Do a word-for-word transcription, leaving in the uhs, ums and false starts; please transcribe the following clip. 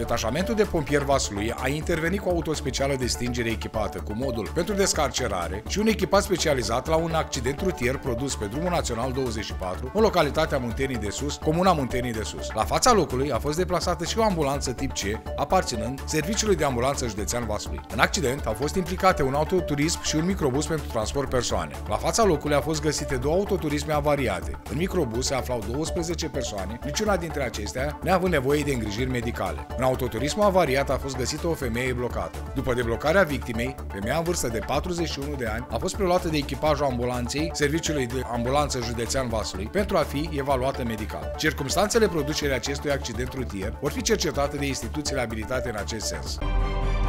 Detașamentul de pompieri Vaslui a intervenit cu auto specială de stingere echipată cu modul pentru descarcerare și un echipat specializat la un accident rutier produs pe drumul național douăzeci și patru, în localitatea Muntenii de Sus, comuna Muntenii de Sus. La fața locului a fost deplasată și o ambulanță tip C, aparținând Serviciului de Ambulanță Județean Vaslui. În accident au fost implicate un autoturism și un microbus pentru transport persoane. La fața locului au fost găsite două autoturisme avariate. În microbus se aflau douăsprezece persoane, niciuna dintre acestea neavând nevoie de îngrijiri medicale. În autoturismul avariat a fost găsită o femeie blocată. După deblocarea victimei, femeia în vârstă de patruzeci și unu de ani a fost preluată de echipajul ambulanței Serviciului de Ambulanță Județean Vaslui pentru a fi evaluată medical. Circumstanțele producerii acestui accident rutier vor fi cercetate de instituțiile abilitate în acest sens.